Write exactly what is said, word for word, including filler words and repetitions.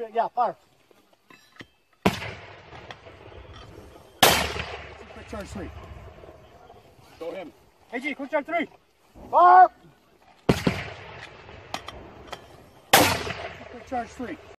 Yeah, fire. Quick charge three. Go him. A G, quick charge three. Fire. Quick charge three.